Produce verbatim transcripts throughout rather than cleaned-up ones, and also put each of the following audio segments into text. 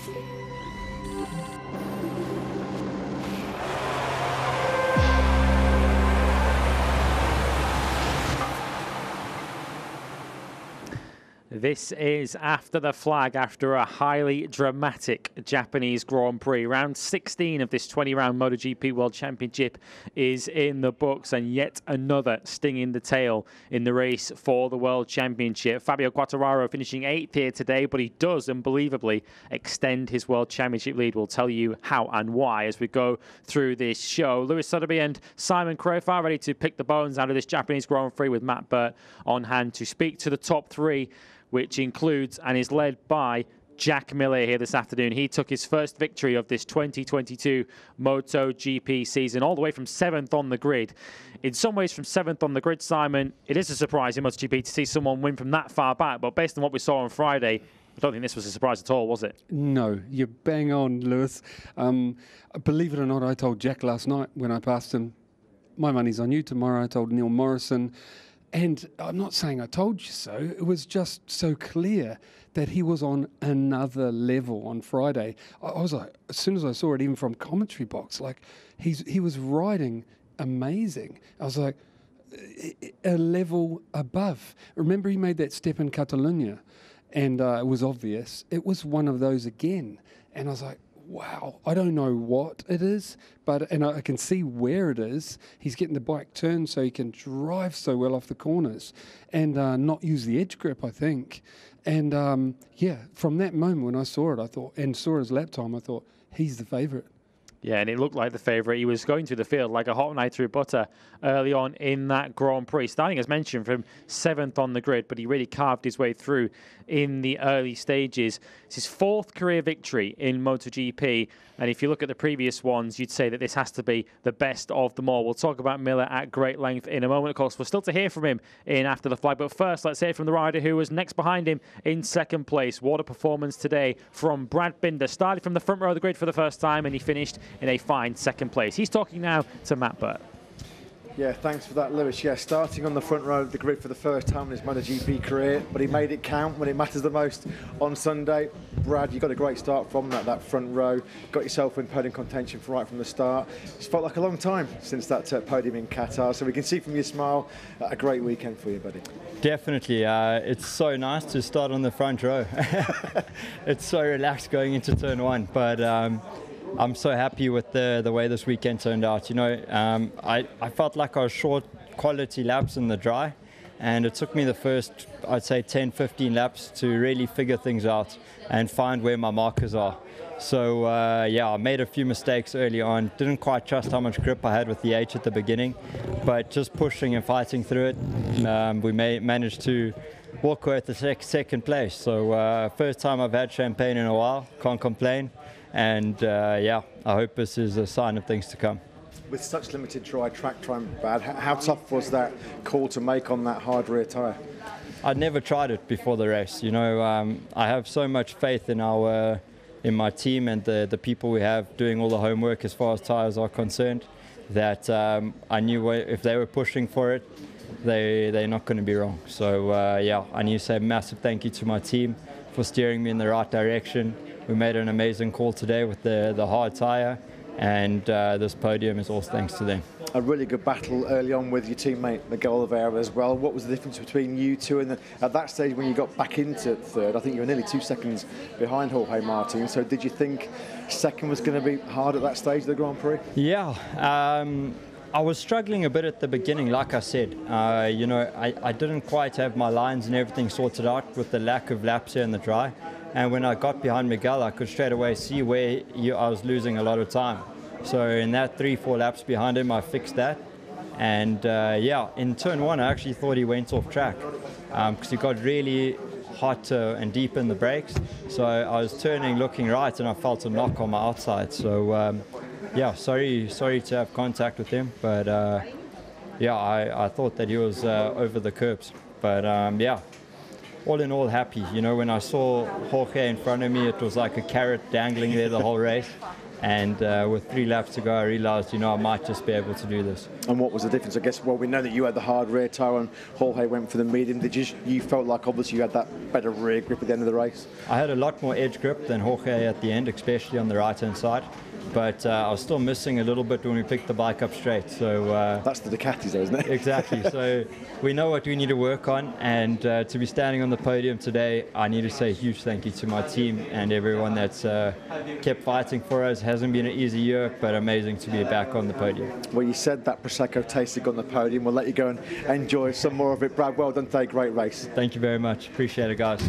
This is after the flag, after a highly dramatic Japanese Grand Prix. Round sixteen of this twenty round MotoGP World Championship is in the books, and yet another sting in the tail in the race for the World Championship. Fabio Quartararo finishing eighth here today, but he does unbelievably extend his World Championship lead. We'll tell you how and why as we go through this show. Lewis Sotheby and Simon Crafar are ready to pick the bones out of this Japanese Grand Prix, with Matt Burt on hand to speak to the top three, which includes and is led by Jack Miller here this afternoon. He took his first victory of this twenty twenty-two MotoGP season, all the way from seventh on the grid. In some ways, from seventh on the grid, Simon, it is a surprise in MotoGP to see someone win from that far back. But based on what we saw on Friday, I don't think this was a surprise at all, was it? No, you're bang on, Lewis. Um, believe it or not, I told Jack last night when I passed him, my money's on you tomorrow. I told Neil Morrison. And I'm not saying I told you so. It was just so clear that he was on another level on Friday. I, I was like, as soon as I saw it, even from commentary box, like he's he was riding amazing. I was like, a level above. Remember, he made that step in Catalonia, and uh, it was obvious. It was one of those again, and I was like, wow, I don't know what it is, but and I can see where it is. He's getting the bike turned so he can drive so well off the corners and uh, not use the edge grip, I think. And um, yeah, from that moment when I saw it, I thought, and saw his lap time, I thought, he's the favourite. Yeah, and it looked like the favourite. He was going through the field like a hot knife through butter early on in that Grand Prix, starting, as mentioned, from seventh on the grid, but he really carved his way through in the early stages. It's his fourth career victory in MotoGP, and if you look at the previous ones, you'd say that this has to be the best of them all. We'll talk about Miller at great length in a moment. Of course, we're still to hear from him in After the Flag, but first, let's hear from the rider who was next behind him in second place. What a performance today from Brad Binder. Started from the front row of the grid for the first time, and he finished in a fine second place. He's talking now to Matt Burt. Yeah, thanks for that, Lewis. Yeah, starting on the front row of the grid for the first time in his MotoGP career, but he made it count when it matters the most on Sunday. Brad, you got a great start from that, that front row. Got yourself in podium contention from right from the start. It's felt like a long time since that uh, podium in Qatar, so we can see from your smile uh, a great weekend for you, buddy. Definitely. Uh, it's so nice to start on the front row. It's so relaxed going into turn one, but um, I'm so happy with the the way this weekend turned out. You know, um, I, I felt like I was short quality laps in the dry, and it took me the first, I'd say, ten, fifteen laps to really figure things out and find where my markers are. So, uh, yeah, I made a few mistakes early on. Didn't quite trust how much grip I had with the H at the beginning, but just pushing and fighting through it, um, we may, managed to walk away with the sec second place. So, uh, first time I've had champagne in a while, can't complain. And uh, yeah, I hope this is a sign of things to come. With such limited dry track time, Brad, how tough was that call to make on that hard rear tyre? I'd never tried it before the race. You know, um, I have so much faith in our, uh, in my team and the the people we have doing all the homework as far as tyres are concerned, that um, I knew if they were pushing for it, they they're not going to be wrong. So uh, yeah, I need to say a massive thank you to my team for steering me in the right direction. We made an amazing call today with the, the hard tyre, and uh, this podium is all thanks to them. A really good battle early on with your teammate Miguel Oliveira as well. What was the difference between you two? And at that stage when you got back into third, I think you were nearly two seconds behind Jorge Martin. So did you think second was going to be hard at that stage of the Grand Prix? Yeah. Um, I was struggling a bit at the beginning, like I said. Uh, you know, I, I didn't quite have my lines and everything sorted out with the lack of laps here in the dry. And when I got behind Miguel, I could straight away see where he, I was losing a lot of time. So in that three, four laps behind him, I fixed that. And uh, yeah, in turn one, I actually thought he went off track because um, he got really hot uh, and deep in the brakes. So I was turning, looking right, and I felt a knock on my outside. So um, yeah, sorry, sorry to have contact with him, but uh, yeah, I, I thought that he was uh, over the curbs. But um, yeah. All in all, happy. You know, when I saw Jorge in front of me, it was like a carrot dangling there the whole race. And uh, with three laps to go, I realized, you know, I might just be able to do this. And what was the difference? I guess, well, we know that you had the hard rear tyre and Jorge went for the medium. Did you, you felt like obviously you had that better rear grip at the end of the race? I had a lot more edge grip than Jorge at the end, especially on the right-hand side. But uh, I was still missing a little bit when we picked the bike up straight. So uh, that's the Ducatis, though, isn't it? Exactly. So we know what we need to work on, and uh, to be standing on the podium today, I need to say a huge thank you to my team and everyone that's uh, kept fighting for us. It hasn't been an easy year, but amazing to be back on the podium. Well, you said that Prosecco tasted on the podium. We'll let you go and enjoy some more of it. Brad, well done today. Great race. Thank you very much. Appreciate it, guys.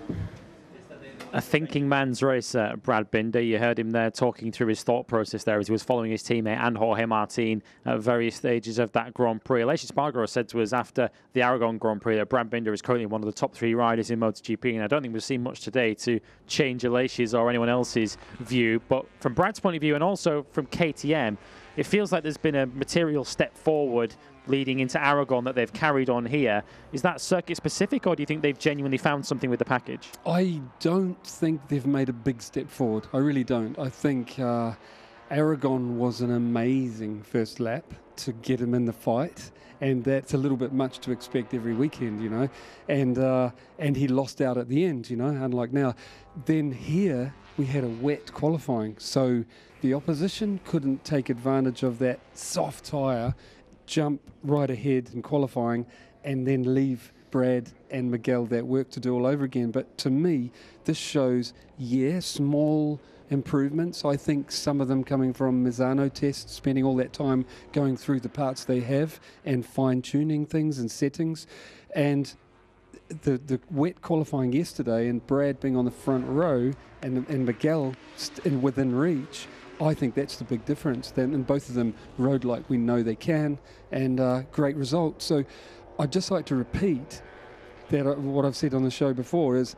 A thinking man's race, uh, Brad Binder. You heard him there talking through his thought process there as he was following his teammate and Jorge Martin at various stages of that Grand Prix. Aleix Espargaro said to us after the Aragon Grand Prix that Brad Binder is currently one of the top three riders in MotoGP, and I don't think we've seen much today to change Aleix's or anyone else's view. But from Brad's point of view and also from K T M, it feels like there's been a material step forward leading into Aragon that they've carried on here. Is that circuit specific, or do you think they've genuinely found something with the package? I don't think they've made a big step forward. I really don't. I think uh, Aragon was an amazing first lap to get him in the fight, and that's a little bit much to expect every weekend, you know. And uh, and he lost out at the end, you know, unlike now. Then here we had a wet qualifying, so the opposition couldn't take advantage of that soft tyre, jump right ahead in qualifying, and then leave Brad and Miguel that work to do all over again. But to me, this shows, yeah, small improvements. I think some of them coming from Misano tests, spending all that time going through the parts they have and fine-tuning things and settings. And the the wet qualifying yesterday and Brad being on the front row and, and Miguel st- in within reach, I think that's the big difference. Then, and both of them rode like we know they can, and uh, great result. So I'd just like to repeat that uh, what I've said on the show before is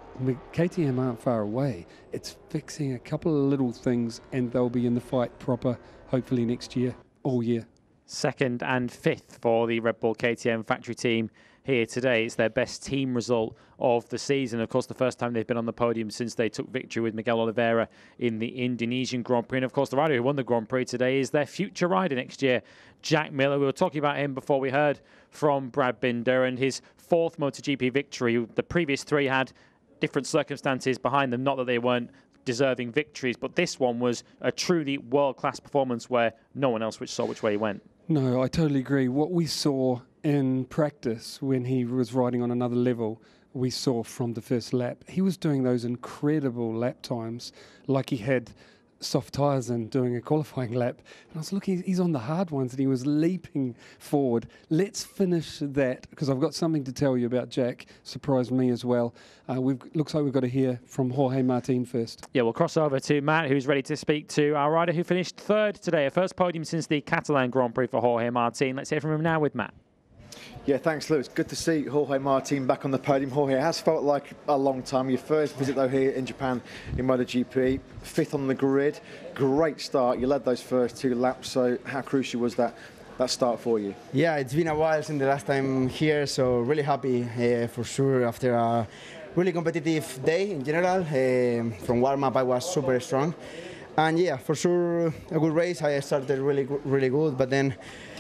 K T M aren't far away. It's fixing a couple of little things and they'll be in the fight proper, hopefully next year, all year. Second and fifth for the Red Bull K T M factory team here today. It's their best team result of the season. Of course, the first time they've been on the podium since they took victory with Miguel Oliveira in the Indonesian Grand Prix. And of course, the rider who won the Grand Prix today is their future rider next year, Jack Miller. We were talking about him before we heard from Brad Binder and his fourth MotoGP victory. The previous three had different circumstances behind them, not that they weren't deserving victories, but this one was a truly world-class performance where no one else which saw which way he went. No, I totally agree. What we saw in practice when he was riding on another level, we saw from the first lap. He was doing those incredible lap times like he had soft tyres and doing a qualifying lap. And I was looking, he's on the hard ones and he was leaping forward. Let's finish that because I've got something to tell you about Jack. Surprised me as well. Uh, we've looks like we've got to hear from Jorge Martin first. Yeah, we'll cross over to Matt, who's ready to speak to our rider who finished third today. A first podium since the Catalan Grand Prix for Jorge Martin. Let's hear from him now with Matt. Yeah, thanks, Lewis. Good to see Jorge Martin back on the podium. Jorge, it has felt like a long time. Your first visit, though, here in Japan in MotoGP, fifth on the grid. Great start. You led those first two laps, so how crucial was that that start for you? Yeah, it's been a while since the last time here, so really happy uh, for sure after a really competitive day in general. Uh, from warm-up, I was super strong. And yeah, for sure, a good race. I started really, really good, but then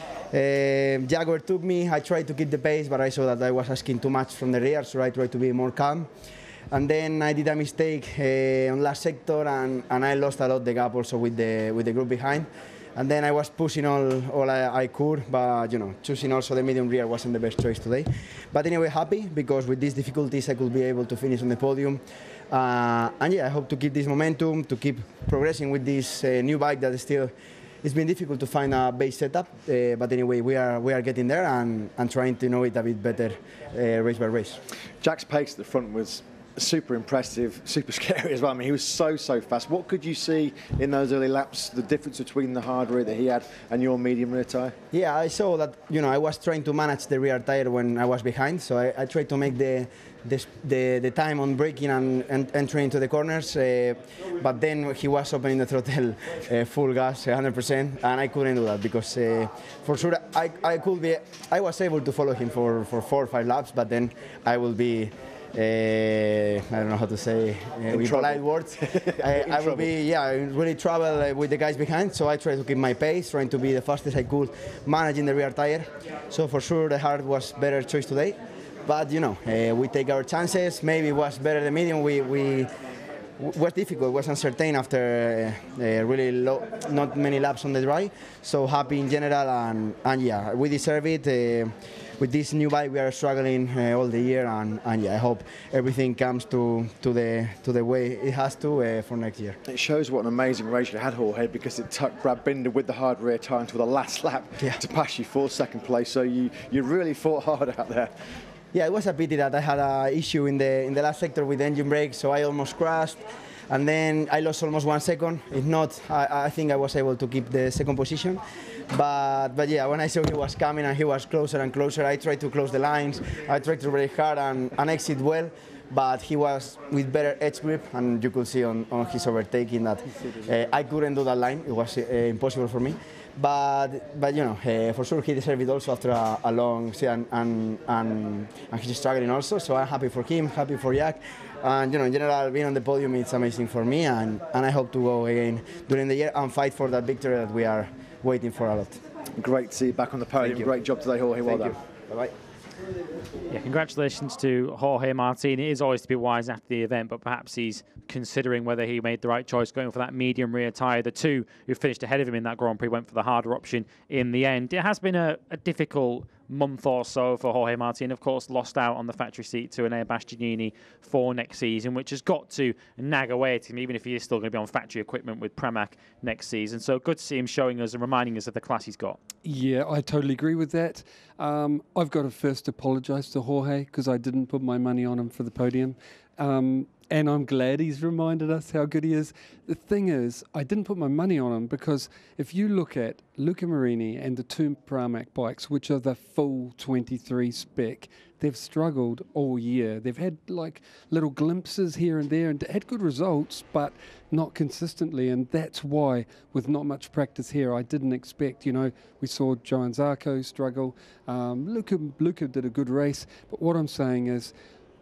Uh, Jack overtook me. I tried to keep the pace, but I saw that I was asking too much from the rear, so I tried to be more calm. And then I did a mistake uh, on last sector, and, and I lost a lot the gap also with the with the group behind. And then I was pushing all all I, I could, but you know, choosing also the medium rear wasn't the best choice today. But anyway, happy because with these difficulties I could be able to finish on the podium. Uh, and yeah, I hope to keep this momentum, to keep progressing with this uh, new bike that is still. It's been difficult to find a base setup, uh, but anyway, we are we are getting there and, and trying to know it a bit better uh, race by race. Jack's pace at the front was super impressive, super scary as well. I mean, he was so, so fast. What could you see in those early laps, the difference between the hard rear that he had and your medium rear tyre? Yeah, I saw that, you know, I was trying to manage the rear tyre when I was behind, so I, I tried to make the the, the, the time on braking and, and entering into the corners, uh, but then he was opening the throttle uh, full gas, one hundred percent, and I couldn't do that because uh, for sure I, I could be, I was able to follow him for, for four or five laps, but then I will be Uh, I don't know how to say uh, with polite words. I, I will be, yeah, really trouble uh, with the guys behind. So I try to keep my pace, trying to be the fastest I could, managing the rear tire. So for sure, the hard was better choice today. But you know, uh, we take our chances. Maybe it was better the medium. We we was difficult. Was uncertain after uh, uh, really low, not many laps on the dry. So happy in general, and and yeah, we deserve it. Uh, With this new bike, we are struggling uh, all the year, and, and yeah, I hope everything comes to, to the to the way it has to uh, for next year. It shows what an amazing race you had, Jorge, because it took Brad Binder with the hard rear tire until the last lap yeah. to pass you for second place. So you, you really fought hard out there. Yeah, it was a pity that I had an issue in the in the last sector with the engine brake, so I almost crashed. And then I lost almost one second. If not, I, I think I was able to keep the second position. But but yeah, when I saw he was coming and he was closer and closer, I tried to close the lines. I tried to brake hard and, and exit well. But he was with better edge grip, and you could see on, on his overtaking that uh, I couldn't do that line. It was uh, impossible for me. But but you know, uh, for sure he deserved it also after a, a long season, and, and and he's struggling also. So I'm happy for him, happy for Jack. And you know, in general, being on the podium, it's amazing for me, and, and I hope to go again during the year and fight for that victory that we are waiting for a lot. Great to see you back on the podium. Great job today, Jorge. Well Thank done. you. Bye bye. Yeah, congratulations to Jorge Martin. It is always to be wise after the event, but perhaps he's considering whether he made the right choice going for that medium rear tyre. The two who finished ahead of him in that Grand Prix went for the harder option in the end. It has been a, a difficult month or so for Jorge Martin. Of course, lost out on the factory seat to Enea Bastianini for next season, which has got to nag away at him, even if he is still going to be on factory equipment with Pramac next season. So good to see him showing us and reminding us of the class he's got. Yeah, I totally agree with that. Um, I've got to first apologise to Jorge because I didn't put my money on him for the podium. Um, and I'm glad he's reminded us how good he is. The thing is, I didn't put my money on him because if you look at Luca Marini and the two Pramac bikes, which are the full twenty-three spec, they've struggled all year. They've had like little glimpses here and there and had good results, but not consistently. And that's why, with not much practice here, I didn't expect, you know, we saw Johann Zarco struggle. Um, Luca, Luca did a good race. But what I'm saying is,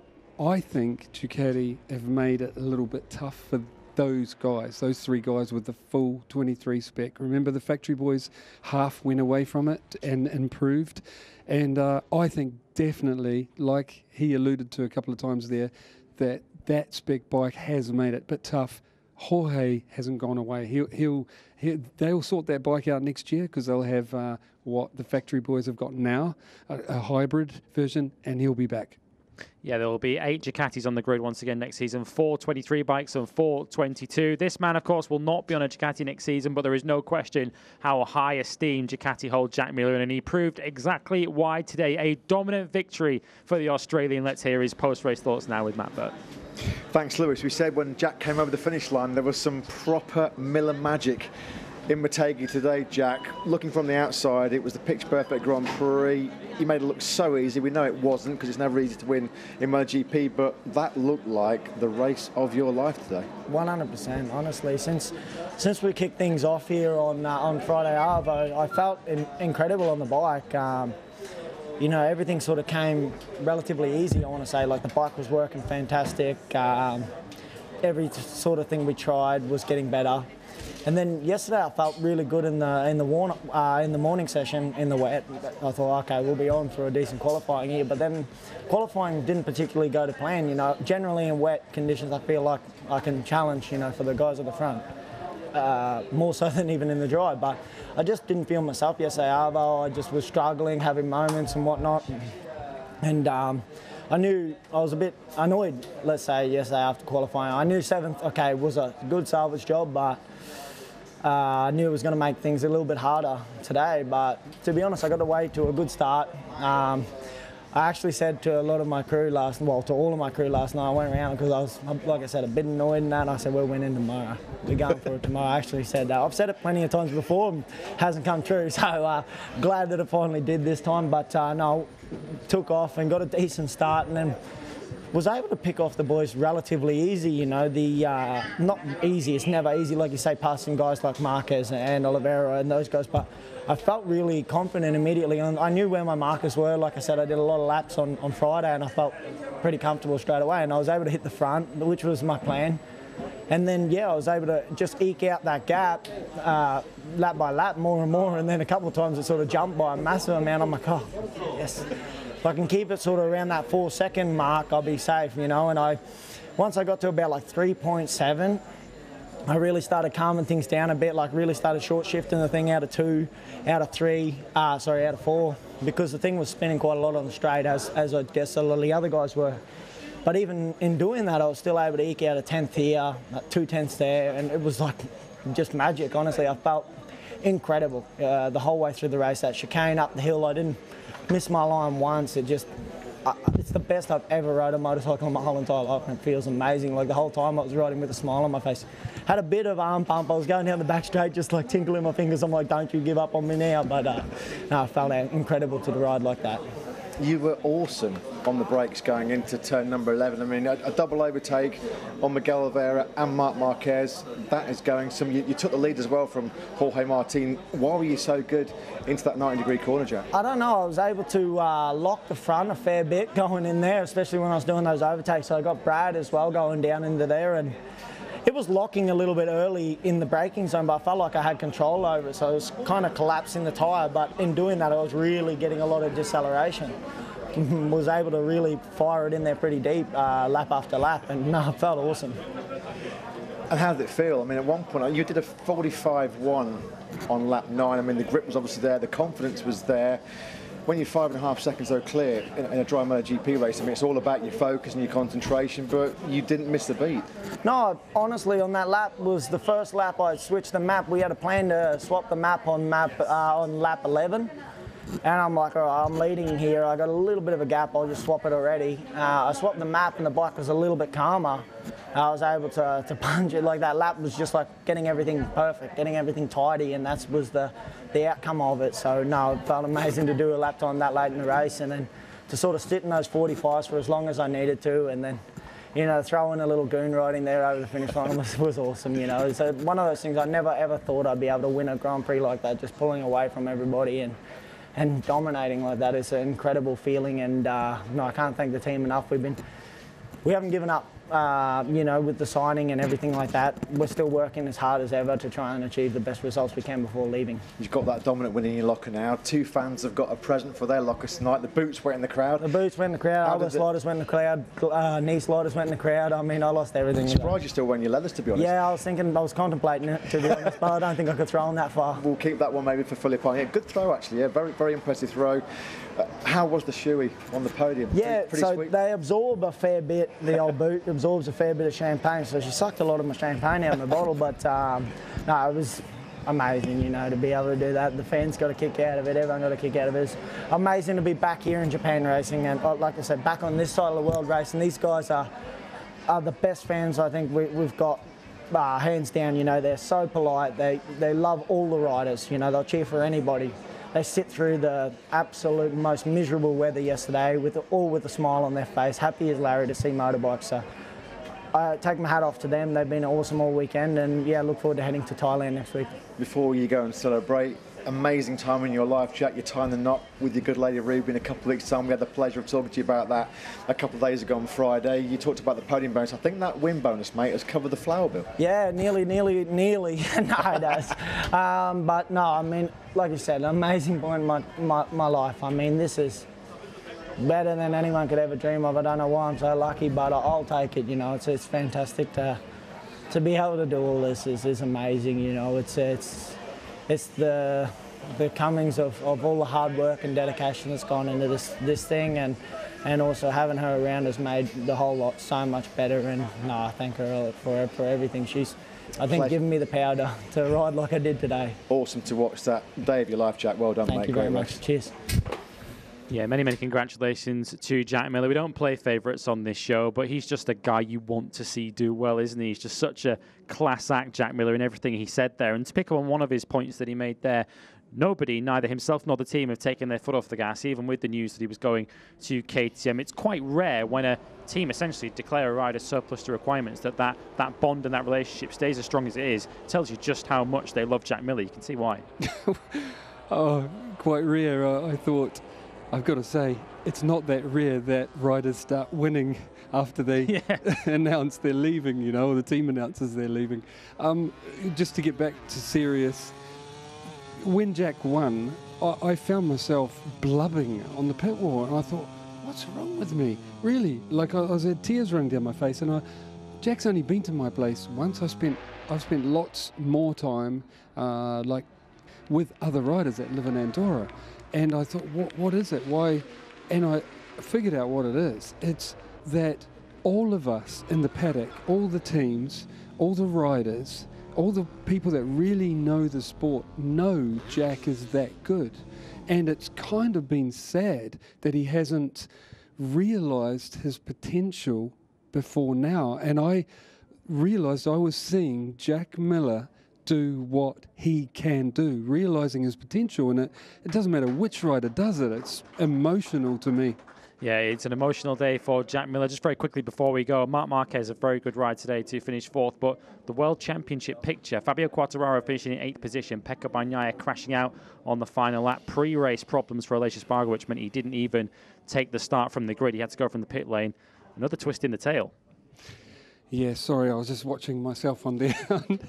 I think Ducati have made it a little bit tough for those guys, those three guys with the full twenty-three spec. Remember, the factory boys half went away from it and improved. And uh, I think definitely, like he alluded to a couple of times there, that that spec bike has made it a bit tough. Jorge hasn't gone away. He'll, he'll, he'll they'll sort that bike out next year because they'll have uh, what the factory boys have got now, a, a hybrid version, and he'll be back. Yeah, there will be eight Ducatis on the grid once again next season, four twenty-three bikes and four twenty-two. This man, of course, will not be on a Ducati next season, but there is no question how high esteem Ducati hold Jack Miller, and he proved exactly why today. A dominant victory for the Australian. Let's hear his post-race thoughts now with Matt Burt. Thanks, Lewis. We said when Jack came over the finish line, there was some proper Miller magic in Motegi today, Jack. Looking from the outside, it was the pitch perfect Grand Prix. He made it look so easy. We know it wasn't because it's never easy to win in MotoGP, but that looked like the race of your life today. one hundred percent, honestly. Since since we kicked things off here on uh, on Friday Arvo, I felt in, incredible on the bike. Um, you know, everything sort of came relatively easy, I want to say. Like, the bike was working fantastic. Um, every sort of thing we tried was getting better. And then yesterday I felt really good in the in the, warm, uh, in the morning session in the wet. I thought, okay, we'll be on for a decent qualifying here. But then qualifying didn't particularly go to plan. You know, generally in wet conditions, I feel like I can challenge, you know, for the guys at the front, uh, more so than even in the dry. But I just didn't feel myself yesterday, Arvo. I just was struggling, having moments and whatnot. And um, I knew I was a bit annoyed, let's say, yesterday after qualifying. I knew seventh, okay, was a good salvage job, but Uh, I knew it was going to make things a little bit harder today, but to be honest, I got away to a good start. Um, I actually said to a lot of my crew last, well, to all of my crew last night, I went around because I was, like I said, a bit annoyed and that. And I said, we're winning tomorrow. We're going for it tomorrow. I actually said that. I've said it plenty of times before and it hasn't come true. So uh, glad that it finally did this time. But uh, no, took off and got a decent start and then was able to pick off the boys relatively easy. You know, the uh, not easy. It's never easy, like you say, passing guys like Marquez and Oliveira and those guys. But I felt really confident immediately, and I knew where my markers were. Like I said, I did a lot of laps on, on Friday, and I felt pretty comfortable straight away. And I was able to hit the front, which was my plan. And then, yeah, I was able to just eke out that gap uh, lap by lap more and more. And then a couple of times it sort of jumped by a massive amount. I'm like, oh, yes. If I can keep it sort of around that four second mark, I'll be safe, you know. And I, once I got to about like three point seven, I really started calming things down a bit, like really started short shifting the thing out of two, out of three, uh, sorry, out of four, because the thing was spinning quite a lot on the straight, as, as I guess a lot of the other guys were. But even in doing that, I was still able to eke out a tenth here, two tenths there, and it was like just magic, honestly. I felt incredible uh, the whole way through the race. That chicane up the hill, I didn't miss my line once. It just, uh, it's the best I've ever rode a motorcycle in my whole entire life, and it feels amazing. Like the whole time I was riding with a smile on my face. Had a bit of arm pump. I was going down the back straight, just like tinkling my fingers. I'm like, don't you give up on me now. But uh, no, I felt incredible to ride like that. You were awesome on the brakes going into turn number eleven. I mean, a, a double overtake on Miguel Oliveira and Marc Marquez. That is going some. You, you took the lead as well from Jorge Martin. Why were you so good into that ninety degree corner, Jack? I don't know. I was able to uh, lock the front a fair bit going in there, especially when I was doing those overtakes. So I got Brad as well going down into there, and it was locking a little bit early in the braking zone, but I felt like I had control over it, so I was kind of collapsing the tyre. But in doing that, I was really getting a lot of deceleration. Was able to really fire it in there pretty deep, uh, lap after lap, and no, it felt awesome. And how did it feel? I mean, at one point, you did a forty-five one on lap nine. I mean, the grip was obviously there, the confidence was there. When you're five and a half seconds though clear in, in a dry MotoGP race, I mean, it's all about your focus and your concentration, but you didn't miss the beat. No, honestly, on that lap was the first lap I switched the map. We had a plan to swap the map on map uh, on lap eleven. And I'm like, all right, I'm leading here. I got a little bit of a gap. I'll just swap it already. Uh, I swapped the map, and the bike was a little bit calmer. I was able to, to punch it. Like that lap was just like getting everything perfect, getting everything tidy, and that was the, the outcome of it. So, no, it felt amazing to do a lap time that late in the race, and then to sort of sit in those forty-fives for as long as I needed to, and then, you know, throw in a little goon riding there over the finish line was, was awesome, you know. So one of those things I never ever thought I'd be able to win a Grand Prix like that, just pulling away from everybody and and dominating like that. Is an incredible feeling, and uh, no, I can't thank the team enough. We've been, we haven't given up, uh, you know, with the signing and everything like that. We're still working as hard as ever to try and achieve the best results we can before leaving. You've got that dominant win in your locker now. Two fans have got a present for their lockers tonight. The boots went in the crowd. The boots went in the crowd, other sliders went in the crowd, uh, knee sliders went in the crowd. I mean, I lost everything. I'm surprised you're still wearing your leathers, to be honest. Yeah, I was thinking, I was contemplating it, to be honest, but I don't think I could throw them that far. We'll keep that one maybe for Philippe. Yeah, good throw, actually. Yeah, very, very impressive throw. Uh, how was the shoey on the podium? Yeah, pretty, pretty so sweet. They absorb a fair bit, the old boot absorbs a fair bit of champagne, so she sucked a lot of my champagne out of my bottle, but um, no, it was amazing, you know, to be able to do that. The fans got a kick out of it, everyone got a kick out of it. It's amazing to be back here in Japan racing, and like I said, back on this side of the world racing. These guys are, are the best fans I think we, we've got. Uh, hands down, you know, they're so polite, they, they love all the riders, you know, they'll cheer for anybody. They sit through the absolute most miserable weather yesterday, with all with a smile on their face, happy as Larry to see motorbikes. So I take my hat off to them. They've been awesome all weekend, and yeah, look forward to heading to Thailand next week. Before you go and celebrate, amazing time in your life, Jack. You're tying the knot with your good lady Ruby in a couple of weeks' time. We had the pleasure of talking to you about that a couple of days ago on Friday. You talked about the podium bonus. I think that win bonus, mate, has covered the flower bill. Yeah, nearly, nearly, nearly. No, it does. Um, but no, I mean, like you said, an amazing point in my, my, my life. I mean, this is better than anyone could ever dream of. I don't know why I'm so lucky, but I'll take it. You know, it's it's fantastic to to be able to do all this. is is amazing. You know, it's it's it's the the comings of, of all the hard work and dedication that's gone into this this thing, and and also having her around has made the whole lot so much better. And no, I thank her for for everything. She's, I think, giving me the power to, to ride like I did today. Awesome to watch that day of your life, Jack. Well done, thank mate. You Great very race. much. Cheers. Yeah, many, many congratulations to Jack Miller. We don't play favourites on this show, but he's just a guy you want to see do well, isn't he? He's just such a class act, Jack Miller, in everything he said there. And to pick up on one of his points that he made there, nobody, neither himself nor the team, have taken their foot off the gas, even with the news that he was going to K T M. It's quite rare when a team essentially declare a rider surplus to requirements that, that that bond and that relationship stays as strong as it is. It tells you just how much they love Jack Miller. You can see why. Oh, quite rare. Uh, I thought, I've got to say, it's not that rare that riders start winning after they yeah. announce they're leaving, you know, or the team announces they're leaving. Um, just to get back to serious, when Jack won, I, I found myself blubbing on the pit wall, and I thought, what's wrong with me? Really? Like I, I was had tears running down my face, and I, Jack's only been to my place once. I spent, I've spent lots more time, uh, like, with other riders that live in Andorra, and I thought, what, what is it? Why? And I figured out what it is. It's that all of us in the paddock, all the teams, all the riders, all the people that really know the sport know Jack is that good. And it's kind of been sad that he hasn't realised his potential before now. And I realised I was seeing Jack Miller do what he can do, realising his potential. And it, it doesn't matter which rider does it, it's emotional to me. Yeah, it's an emotional day for Jack Miller. Just very quickly before we go, Marc Marquez, a very good ride today to finish fourth, but the World Championship picture, Fabio Quartararo finishing in eighth position, Pecco Bagnaia crashing out on the final lap. Pre-race problems for Aleix Espargaro, which meant he didn't even take the start from the grid. He had to go from the pit lane. Another twist in the tail. Yeah, sorry, I was just watching myself on there.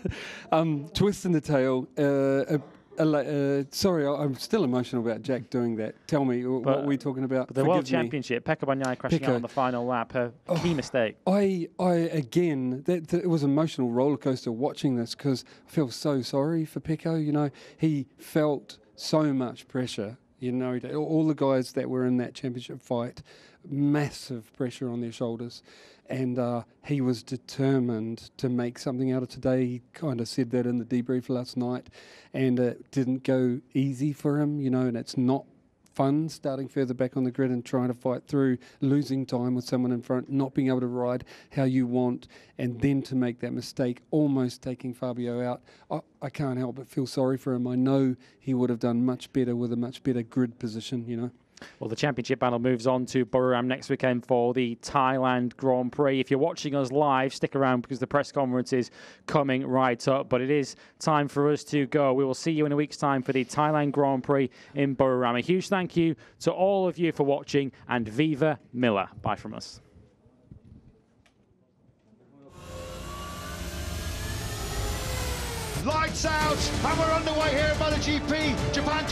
um, twist in the tail. Uh, Uh, sorry, I'm still emotional about Jack doing that. Tell me, but what were we talking about? The World Championship, Pecco Bagnaia crashing Pecco. out on the final lap, her oh, key mistake. I, I again, that, that it was an emotional roller coaster watching this because I feel so sorry for Pecco. You know, he felt so much pressure. You know, all the guys that were in that championship fight, massive pressure on their shoulders. And uh, he was determined to make something out of today. He kind of said that in the debrief last night, and it didn't go easy for him, you know, and it's not fun starting further back on the grid and trying to fight through, losing time with someone in front, not being able to ride how you want, and then to make that mistake, almost taking Fabio out. I, I can't help but feel sorry for him. I know he would have done much better with a much better grid position, you know. Well, the championship battle moves on to Buriram next weekend for the Thailand Grand Prix. If you're watching us live, stick around because the press conference is coming right up. But it is time for us to go. We will see you in a week's time for the Thailand Grand Prix in Buriram. A huge thank you to all of you for watching, and Viva Miller. Bye from us. Lights out, and we're underway here at MotoGP Japan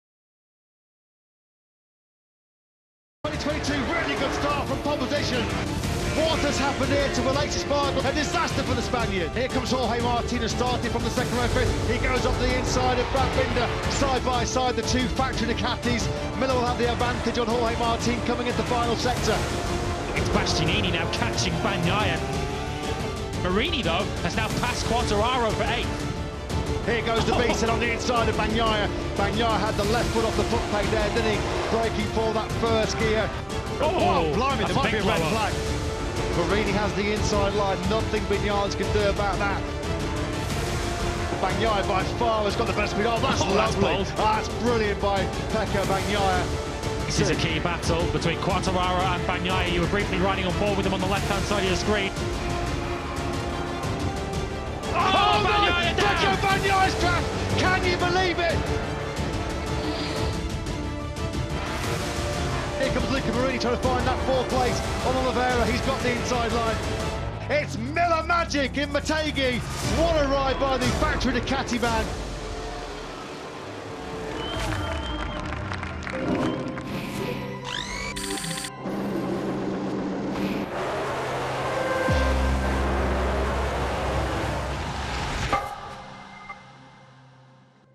twenty twenty-two. Really good start from pole position. What has happened here to Aleix Espargaro? A disaster for the Spaniard. Here comes Jorge Martinez starting from the second row fifth. He goes up the inside of Brad Binder, side by side, the two factory Ducatis. Miller will have the advantage on Jorge Martin coming into the final sector. It's Bastianini now catching Bagnaia. Marini, though, has now passed Quartararo for eighth. Here goes the beast on the inside of Bagnaia. Bagnaia had the left foot off the foot peg there, didn't he? Braking for that first gear. Oh, oh blimey, there might be a red blow-up. flag. Marini has the inside line. Nothing Vignales can do about that. Bagnaia by far has got the best speed. Oh, that's Oh, that's lovely. bold. That's brilliant by Pecco Bagnaia. This is a key battle between Quartararo and Bagnaia. You were briefly riding on board with them on the left-hand side of your screen. Oh, Bagnaia no! Pecco down! Bagnaia's track! Can you believe it? Here comes Luca Marini trying to find that fourth place on Oliveira. He's got the inside line. It's Miller magic in Motegi. What a ride by the factory Ducati man.